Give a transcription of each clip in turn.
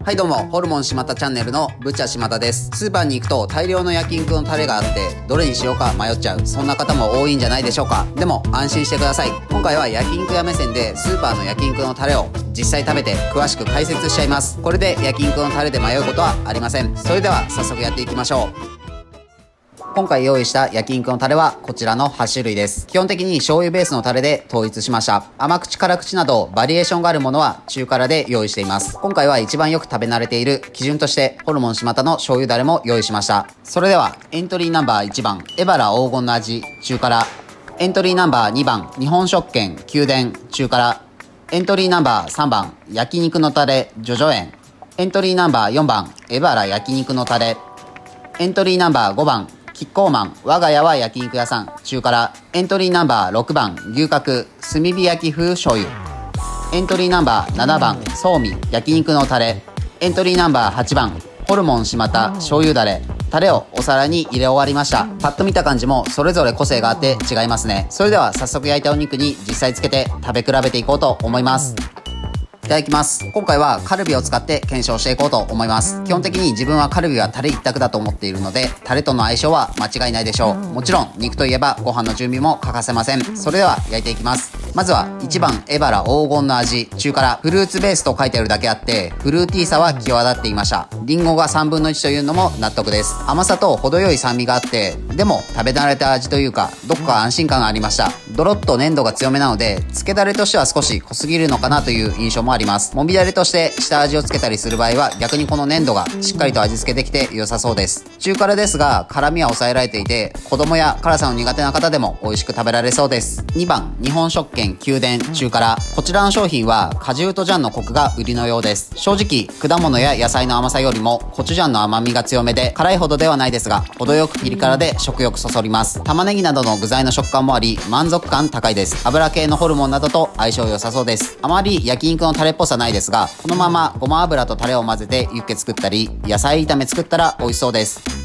はいどうも、ホルモン島田チャンネルのブチャ島田です。スーパーに行くと大量の焼肉のタレがあって、どれにしようか迷っちゃう。そんな方も多いんじゃないでしょうか。でも安心してください。今回は焼肉屋目線でスーパーの焼肉のタレを実際食べて詳しく解説しちゃいます。これで焼肉のタレで迷うことはありません。それでは早速やっていきましょう。今回用意した焼肉のタレはこちらの8種類です。基本的に醤油ベースのタレで統一しました。甘口辛口などバリエーションがあるものは中辛で用意しています。今回は一番よく食べ慣れている基準としてホルモン島田の醤油ダレも用意しました。それではエントリーナンバー1番エバラ黄金の味中辛、エントリーナンバー2番日本食券宮殿中辛、エントリーナンバー3番焼肉のタレジョジョ園、エントリーナンバー4番エバラ焼肉のタレ、エントリーナンバー5番キッコーマン我が家は焼肉屋さん中辛、エントリーナンバー6番牛角炭火焼き風醤油、エントリーナンバー7番そうみ焼肉のタレ、エントリーナンバー8番ホルモン島田醤油だれ。タレをお皿に入れ終わりました。パッと見た感じもそれぞれ個性があって違いますね。それでは早速焼いたお肉に実際つけて食べ比べていこうと思います。いただきます。今回はカルビを使って検証していこうと思います。基本的に自分はカルビはタレ一択だと思っているので、タレとの相性は間違いないでしょう。もちろん肉といえばご飯の準備も欠かせません。それでは焼いていきます。まずは1番エバラ黄金の味中辛、フルーツベースと書いてあるだけあってフルーティーさは際立っていました。リンゴが3分の1というのも納得です。甘さと程よい酸味があってでも食べ慣れた味というかどこか安心感がありました。ドロッと粘度が強めなので漬けだれとしては少し濃すぎるのかなという印象もあります。もみだれとして下味をつけたりする場合は逆にこの粘度がしっかりと味付けできて良さそうです。中辛ですが辛みは抑えられていて子供や辛さの苦手な方でも美味しく食べられそうです。2番日本食券宮殿中辛、こちらの商品は果汁とジャンのコクが売りのようです。正直果物や野菜の甘さよりもコチュジャンの甘みが強めで辛いほどではないですが程よくピリ辛で食欲そそります。玉ねぎなどの具材の食感もあり満足感高いです。油系のホルモンなどと相性良さそうです。あまり焼肉のタレっぽさないですがこのままごま油とタレを混ぜてユッケ作ったり野菜炒め作ったら美味しそうです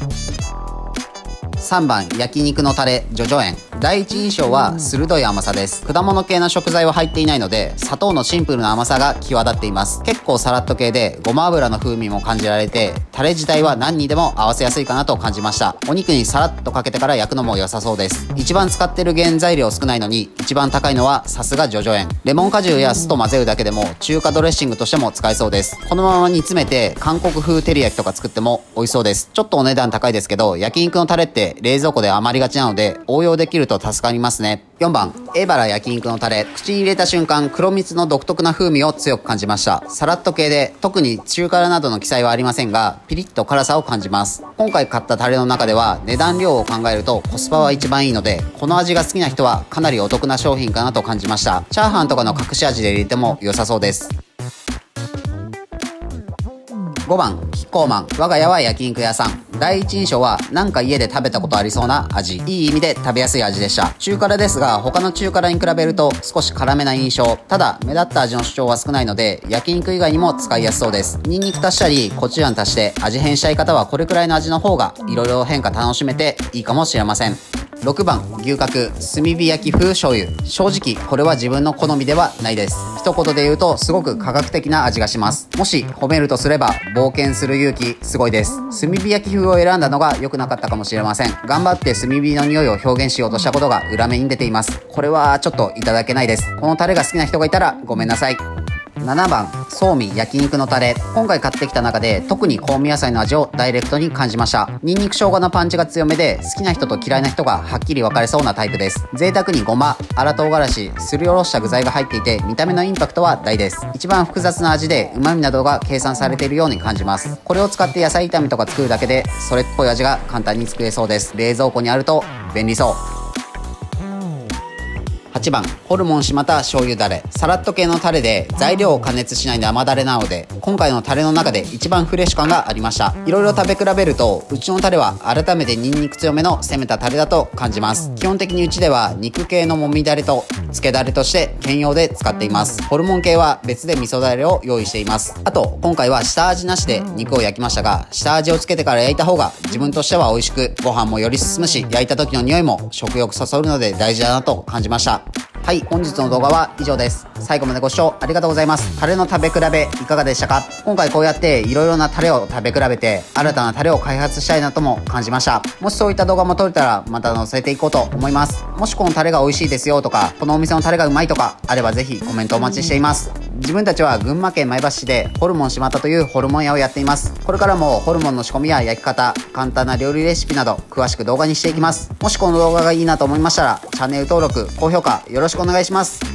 。3番焼肉のタレジョジョ園、第一印象は鋭い甘さです。果物系の食材は入っていないので砂糖のシンプルな甘さが際立っています。結構サラッと系でごま油の風味も感じられてタレ自体は何にでも合わせやすいかなと感じました。お肉にさらっとかけてから焼くのも良さそうです。一番使ってる原材料少ないのに一番高いのはさすがジョジョ園。レモン果汁や酢と混ぜるだけでも中華ドレッシングとしても使えそうです。このまま煮詰めて韓国風照り焼きとか作っても美味しそうです。ちょっとお値段高いですけど焼肉のタレって冷蔵庫で余りがちなので応用できると助かりますね。4番エバラ焼肉のタレ、口に入れた瞬間黒蜜の独特な風味を強く感じました。サラッと系で特に中辛などの記載はありませんがピリッと辛さを感じます。今回買ったタレの中では値段量を考えるとコスパは一番いいのでこの味が好きな人はかなりお得な商品かなと感じました。チャーハンとかの隠し味で入れても良さそうです。5番キッコーマン我が家は焼肉屋さん、第一印象はなんか家で食べたことありそうな味、いい意味で食べやすい味でした。中辛ですが他の中辛に比べると少し辛めな印象、ただ目立った味の主張は少ないので焼肉以外にも使いやすそうです。ニンニク足したりコチュジャン足して味変したい方はこれくらいの味の方が色々変化楽しめていいかもしれません。6番牛角炭火焼き風醤油、正直これは自分の好みではないです。一言で言うとすごく科学的な味がします。もし褒めるとすれば冒険する勇気すごいです。炭火焼き風を選んだのが良くなかったかもしれません。頑張って炭火の匂いを表現しようとしたことが裏目に出ています。これはちょっといただけないです。このタレが好きな人がいたらごめんなさい。7番そうみ焼肉のタレ、今回買ってきた中で特に香味野菜の味をダイレクトに感じました。ニンニク生姜のパンチが強めで好きな人と嫌いな人がはっきり分かれそうなタイプです。贅沢にごま、粗唐辛子、すりおろした具材が入っていて見た目のインパクトは大です。一番複雑な味で旨味などが計算されているように感じます。これを使って野菜炒めとか作るだけでそれっぽい味が簡単に作れそうです。冷蔵庫にあると便利そう。8番ホルモン島田醤油だれ、サラッと系のタレで材料を加熱しない生だれなので今回のタレの中で一番フレッシュ感がありました。いろいろ食べ比べるとうちのタレは改めてニンニク強めの攻めたタレだと感じます。基本的にうちでは肉系のもみだれと漬けだれとして兼用で使っています。ホルモン系は別で味噌だれを用意しています。あと今回は下味なしで肉を焼きましたが下味をつけてから焼いた方が自分としては美味しくご飯もより進むし焼いた時の匂いも食欲そそるので大事だなと感じました。 はい、本日の動画は以上です。最後までご視聴ありがとうございます。タレの食べ比べいかがでしたか？今回こうやっていろいろなタレを食べ比べて新たなタレを開発したいなとも感じました。もしそういった動画も撮れたらまた載せていこうと思います。もしこのタレが美味しいですよとか、このお店のタレがうまいとかあればぜひコメントお待ちしています。自分たちは群馬県前橋市でホルモン島田というホルモン屋をやっています。これからもホルモンの仕込みや焼き方、簡単な料理レシピなど詳しく動画にしていきます。もしこの動画がいいなと思いましたらチャンネル登録、高評価よろしくお願いします。